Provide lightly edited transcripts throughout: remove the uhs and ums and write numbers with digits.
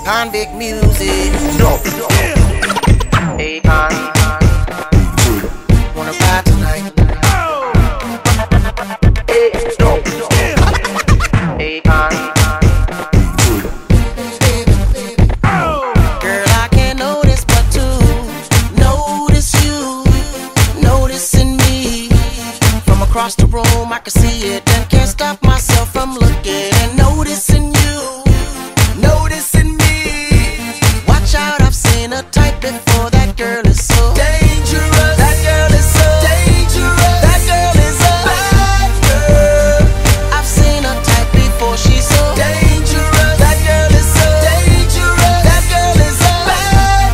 Convict music. Hey, wanna ride tonight? Hey, hey, girl, I can't notice but to notice you, noticing me. From across the room, I can see it and can't stop myself from looking and noticing you, noticing me. Watch out, I've seen a type before. That girl is so dangerous. That girl is so dangerous. That girl is a bad girl. I've seen a type before. She's so dangerous. That girl is so dangerous. That girl is a bad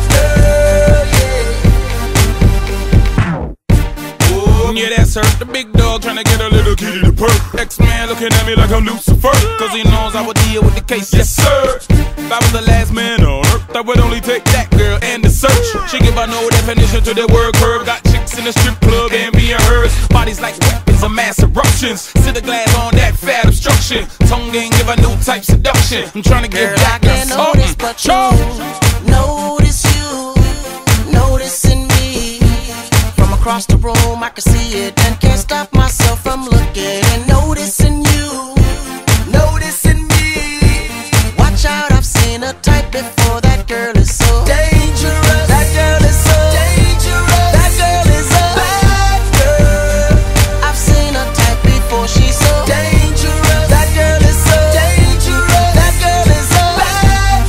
girl. Yeah. Oh, yeah, that's her. The big dog trying to get a little kitty to perk. X-Man looking at me like I'm Lucifer, cause he knows I would deal with the case. Yes, sir. If I was the last man on earth, I would only take that girl and the search. She give a no definition to the word curve. Got chicks in the strip club and being hers. Bodies like weapons of mass eruptions. Sit the glass on that fat obstruction. Tongue didn't give a new type seduction. I'm trying to give Girl, back I can't notice but you, notice you, noticing me. From across the room, I can see it and can't stop myself from looking and noticing you, noticing me. Watch out, I've seen a type before. That girl is so dangerous. That girl is so dangerous. That girl is a bad girl. I've seen a type before. She's so dangerous. That girl is so dangerous. That girl is a bad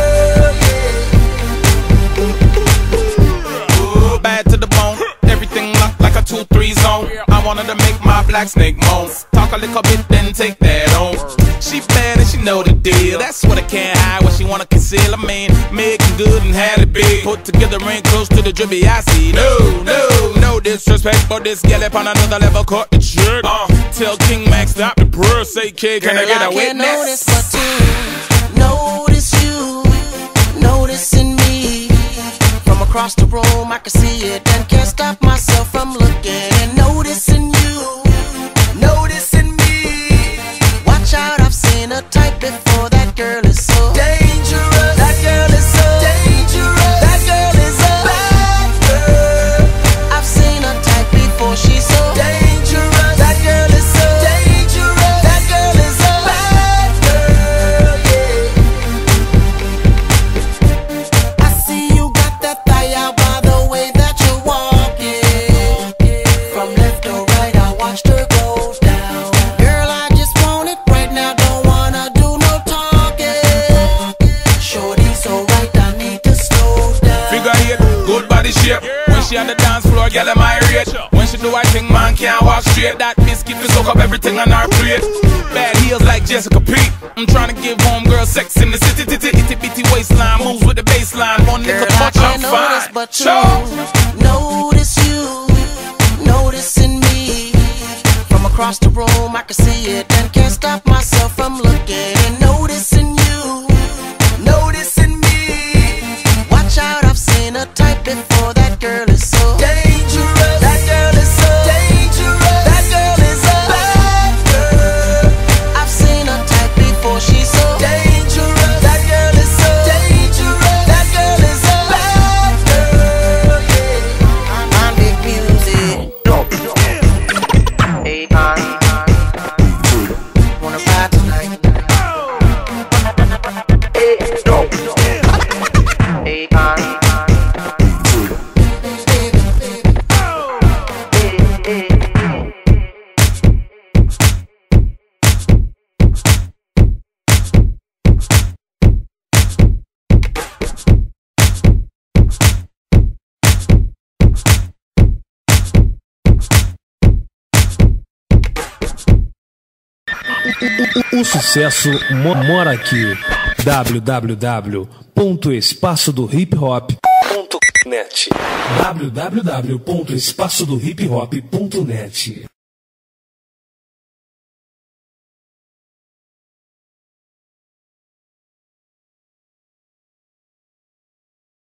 girl. Ooh, bad to the bone. Everything locked like a 2-3 zone. I wanted to make my black snake moan. Talk a little bit, then take that on. She bad and she know the deal. That's what I can't hide, what she wanna conceal. I mean, making good and had it big. Put together ain't close to the drippy I see. No disrespect, but this gal up on another level caught the trick. Tell King Max stop the prayer. Say, kid, can I get a witness? Can't notice but to notice you, noticing me. From across the room, I can see it and can't stop myself from looking and noticing you, noticing me. Watch out, I've seen a type before. That girl is so dangerous. That girl is so dangerous. That girl is a bad girl. I've seen a type before. She's so dangerous. That girl is so dangerous. That girl is a bad girl. Yeah. I see you got that thigh out by the way that you're walking. From left to right, I watched her go down. Girl, I just want it right now. Don't wanna do no talking. Shorty so right, I need to slow down. Figure eight, good body shape. When she on the dance floor, girl, am I rate. When she do I think man can't walk straight. That biscuit will soak up everything on our plate. Bad heels like Jessica Pete. I'm trying to give homegirl sex in the city. Itty bitty waistline moves with the baseline. One Girl, little I touch, can't I'm notice fine. but to notice you, noticing me. From across the room, I can see it and can't stop myself from looking and noticing you, noticing me. Watch out, I've seen a type before. That girl is so dangerous. That girl is so dangerous. That girl is a bad girl. I've seen a type before. She's so dangerous. That girl is so dangerous. That girl is a bad girl. Yeah. Convict music. Hey, wanna ride tonight? Hey, O sucesso mora aqui. www.espaçodohiphop.net www.espaçodohiphop.net